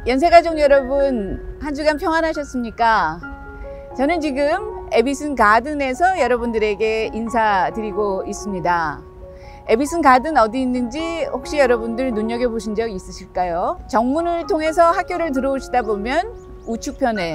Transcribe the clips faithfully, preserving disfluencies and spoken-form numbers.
연세가족 여러분, 한 주간 평안하셨습니까? 저는 지금 에비슨 가든에서 여러분들에게 인사드리고 있습니다. 에비슨 가든 어디 있는지 혹시 여러분들 눈여겨보신 적 있으실까요? 정문을 통해서 학교를 들어오시다 보면 우측편에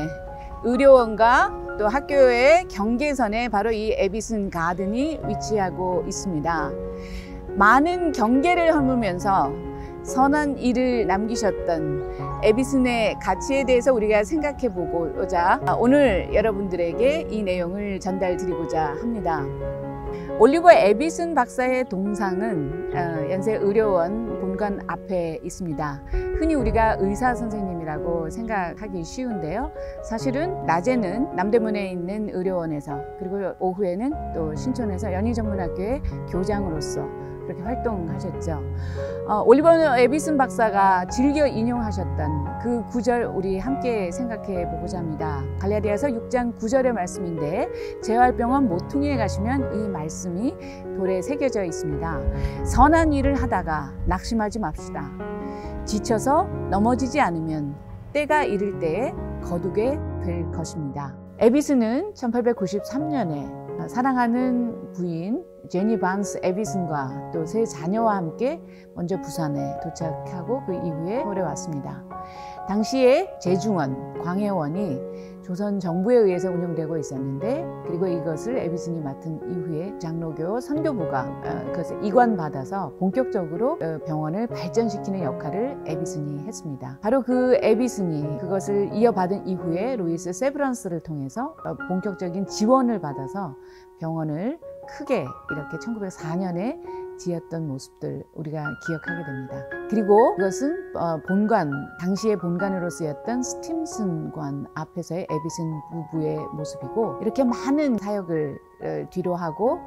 의료원과 또 학교의 경계선에 바로 이 에비슨 가든이 위치하고 있습니다. 많은 경계를 허물면서 선한 일을 남기셨던 에비슨의 가치에 대해서 우리가 생각해 보고자 오늘 여러분들에게 이 내용을 전달드리고자 합니다. 올리버 에비슨 박사의 동상은 연세의료원 본관 앞에 있습니다. 흔히 우리가 의사 선생님이라고 생각하기 쉬운데요. 사실은 낮에는 남대문에 있는 의료원에서, 그리고 오후에는 또 신촌에서 연희전문학교의 교장으로서 그렇게 활동하셨죠. 어, 올리버 에비슨 박사가 즐겨 인용하셨던 그 구절 우리 함께 생각해 보고자 합니다. 갈라디아서 육 장 구 절의 말씀인데, 재활병원 모퉁이에 가시면 이 말씀이 돌에 새겨져 있습니다. 선한 일을 하다가 낙심하지 맙시다. 지쳐서 넘어지지 않으면 때가 이를 때에 거두게 될 것입니다. 에비슨은 천팔백구십삼 년에 사랑하는 부인 제니 반스 에비슨과 또 세 자녀와 함께 먼저 부산에 도착하고 그 이후에 서울에 왔습니다. 당시에 제중원, 광해원이 조선 정부에 의해서 운영되고 있었는데, 그리고 이것을 에비슨이 맡은 이후에 장로교 선교부가 그것을 이관받아서 본격적으로 병원을 발전시키는 역할을 에비슨이 했습니다. 바로 그 에비슨이 그것을 이어받은 이후에 루이스 세브란스를 통해서 본격적인 지원을 받아서 병원을 크게 이렇게 천구백사 년에 지었던 모습들 우리가 기억하게 됩니다. 그리고 이것은 본관, 당시의 본관으로 쓰였던 스팀슨관 앞에서의 에비슨 부부의 모습이고, 이렇게 많은 사역을 뒤로 하고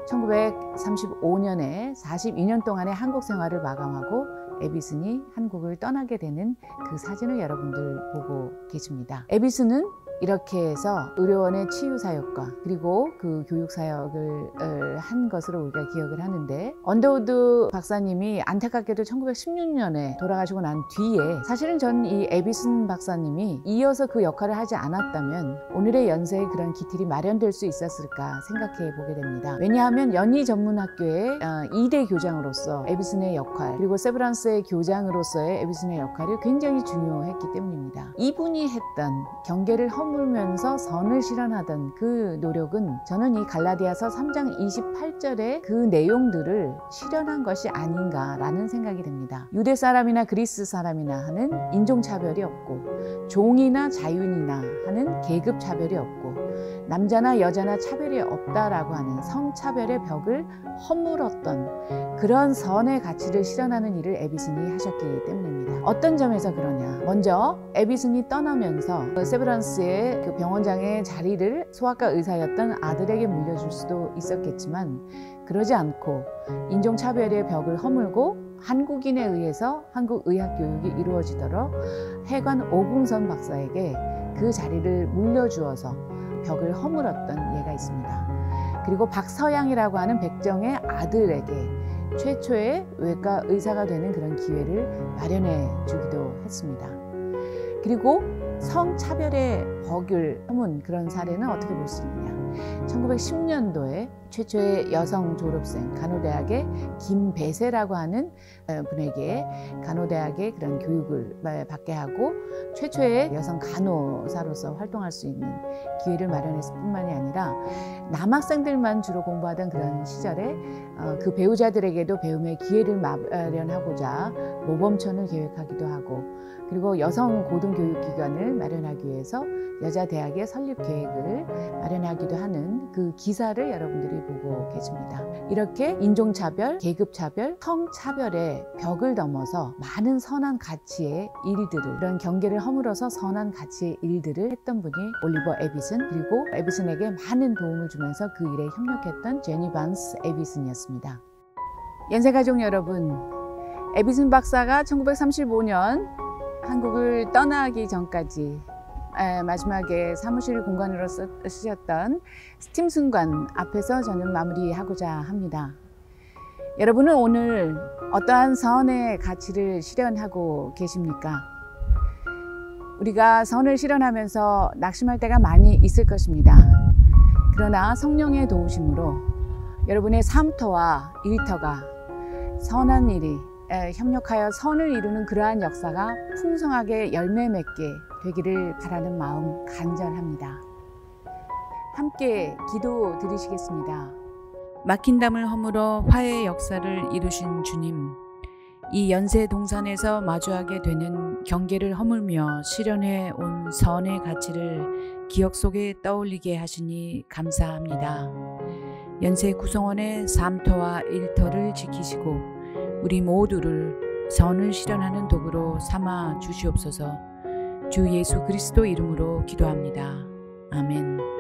천구백삼십오 년에 사십이 년 동안의 한국 생활을 마감하고 에비슨이 한국을 떠나게 되는 그 사진을 여러분들 보고 계십니다. 에비슨은 이렇게 해서 의료원의 치유 사역과 그리고 그 교육 사역을 한 것으로 우리가 기억을 하는데, 언더우드 박사님이 안타깝게도 천구백십육 년에 돌아가시고 난 뒤에 사실은 전 이 에비슨 박사님이 이어서 그 역할을 하지 않았다면 오늘의 연세에 그런 기틀이 마련될 수 있었을까 생각해 보게 됩니다. 왜냐하면 연희전문학교의 이 대 교장으로서 에비슨의 역할, 그리고 세브란스의 교장으로서의 에비슨의 역할이 굉장히 중요했기 때문입니다. 이분이 했던 경계를 허물 물면서 선을 실현하던 그 노력은 저는 이 갈라디아서 삼 장 이십팔 절의 그 내용들을 실현한 것이 아닌가라는 생각이 듭니다. 유대 사람이나 그리스 사람이나 하는 인종차별이 없고, 종이나 자유인이나 하는 계급차별이 없고, 남자나 여자나 차별이 없다라고 하는 성차별의 벽을 허물었던 그런 선의 가치를 실현하는 일을 에비슨이 하셨기 때문입니다. 어떤 점에서 그러냐? 먼저 에비슨이 떠나면서 세브란스의 그 병원장의 자리를 소아과 의사였던 아들에게 물려줄 수도 있었겠지만, 그러지 않고 인종차별의 벽을 허물고 한국인에 의해서 한국 의학 교육이 이루어지도록 해관 오궁선 박사에게 그 자리를 물려주어서 벽을 허물었던 예가 있습니다. 그리고 박서양이라고 하는 백정의 아들에게 최초의 외과 의사가 되는 그런 기회를 마련해 주기도 했습니다. 그리고 성차별의 벽을 허문 그런 사례는 어떻게 볼 수 있느냐? 천구백십 년도에 최초의 여성 졸업생, 간호대학의 김배세라고 하는 분에게 간호대학의 그런 교육을 받게 하고 최초의 여성 간호사로서 활동할 수 있는 기회를 마련했을 뿐만이 아니라, 남학생들만 주로 공부하던 그런 시절에 그 배우자들에게도 배움의 기회를 마련하고자 모범천을 계획하기도 하고, 그리고 여성 고등교육기관을 마련하기 위해서 여자대학의 설립 계획을 마련하기도 하는 그 기사를 여러분들이 보고 계십니다. 이렇게 인종차별, 계급차별, 성차별의 벽을 넘어서 많은 선한 가치의 일들을, 그런 경계를 허물어서 선한 가치의 일들을 했던 분이 올리버 에비슨, 그리고 에비슨에게 많은 도움을 주면서 그 일에 협력했던 제니 반스 에비슨이었습니다. 연세가족 여러분, 에비슨 박사가 천구백삼십오 년 한국을 떠나기 전까지 마지막에 사무실 공간으로 쓰셨던 스팀슨관 앞에서 저는 마무리하고자 합니다. 여러분은 오늘 어떠한 선의 가치를 실현하고 계십니까? 우리가 선을 실현하면서 낙심할 때가 많이 있을 것입니다. 그러나 성령의 도우심으로 여러분의 삶터와 일터가 선한 일이 협력하여 선을 이루는 그러한 역사가 풍성하게 열매 맺게 되기를 바라는 마음 간절합니다. 함께 기도 드리시겠습니다. 막힌 담을 허물어 화해의 역사를 이루신 주님, 이 연세 동산에서 마주하게 되는 경계를 허물며 실현해 온 선의 가치를 기억 속에 떠올리게 하시니 감사합니다. 연세 구성원의 삶터와 일터를 지키시고 우리 모두를 선을 실현하는 도구로 삼아 주시옵소서. 주 예수 그리스도 이름으로 기도합니다. 아멘.